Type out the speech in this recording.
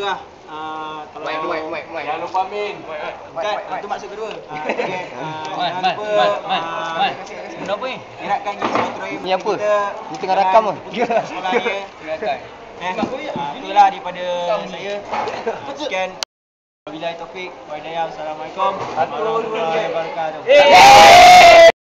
lah. Kalau Jangan lupa Min. kan itu maksud kedua. Okay, jangan lupa Kenapa ni? gerakkan gigi silaturahim Ni apa? kita. Ni tengah rakam ke? Sekolah dia. Itulah daripada saya. Sekian. Wabillahi taufik wa hidayah. Assalamualaikum warahmatullahi wabarakatuh.